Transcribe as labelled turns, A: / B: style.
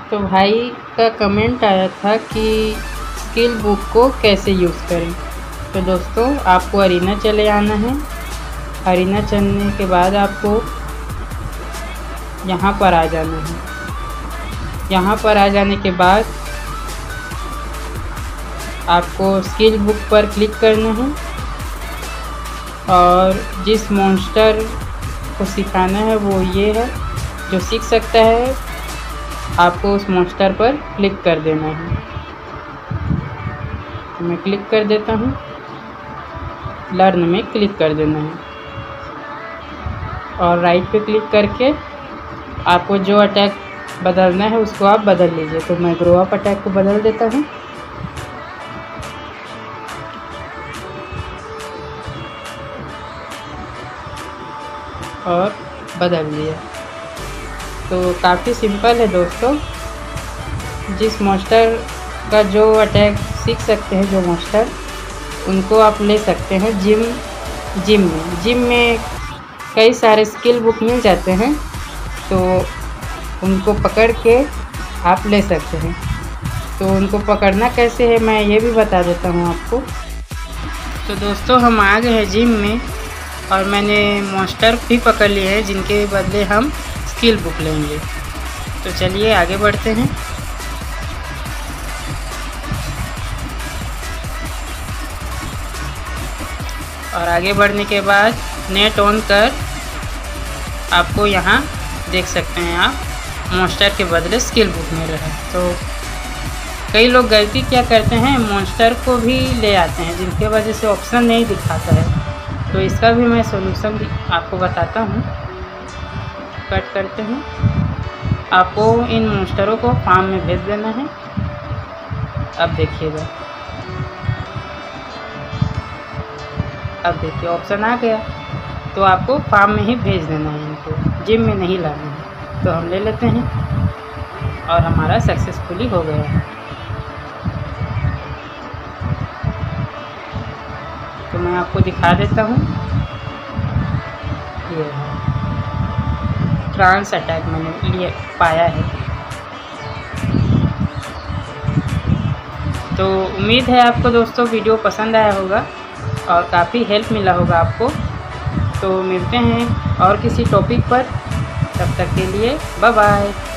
A: तो भाई का कमेंट आया था कि स्किल बुक को कैसे यूज़ करें। तो दोस्तों आपको अरीना चले आना है। अरीना चलने के बाद आपको यहाँ पर आ जाना है। यहाँ पर आ जाने के बाद आपको स्किल बुक पर क्लिक करना है और जिस मॉन्स्टर को सिखाना है वो ये है, जो सीख सकता है आपको उस मॉन्स्टर पर क्लिक कर देना है। तो मैं क्लिक कर देता हूँ, लर्न में क्लिक कर देना है और राइट पे क्लिक करके आपको जो अटैक बदलना है उसको आप बदल लीजिए। तो मैं ग्रो अप अटैक को बदल देता हूँ और बदल लिया। तो काफ़ी सिंपल है दोस्तों। जिस मॉन्स्टर का जो अटैक सीख सकते हैं जो मॉन्स्टर, उनको आप ले सकते हैं जिम में कई सारे स्किल बुक मिल जाते हैं, तो उनको पकड़ के आप ले सकते हैं। तो उनको पकड़ना कैसे है मैं ये भी बता देता हूँ आपको। तो दोस्तों हम आ गए हैं जिम में और मैंने मॉन्स्टर भी पकड़ लिए हैं जिनके बदले हम स्किल बुक लेंगे। तो चलिए आगे बढ़ते हैं। और आगे बढ़ने के बाद नेट ऑन कर आपको यहाँ देख सकते हैं आप मॉन्स्टर के बदले स्किल बुक मिल रहा है। तो कई लोग गलती क्या करते हैं, मॉन्स्टर को भी ले आते हैं जिनके वजह से ऑप्शन नहीं दिखाता है। तो इसका भी मैं सॉल्यूशन आपको बताता हूँ। कट करते हैं, आपको इन मॉन्स्टरों को फार्म में भेज देना है। अब देखिएगा, अब देखिए ऑप्शन आ गया। तो आपको फार्म में ही भेज देना है, इनको जिम में नहीं लाना है। तो हम ले लेते हैं और हमारा सक्सेसफुली हो गया है। तो मैं आपको दिखा देता हूँ, ये है ट्रांस अटैक मैंने पाया है। तो उम्मीद है आपको दोस्तों वीडियो पसंद आया होगा और काफ़ी हेल्प मिला होगा आपको। तो मिलते हैं और किसी टॉपिक पर, तब तक के लिए बाय बाय।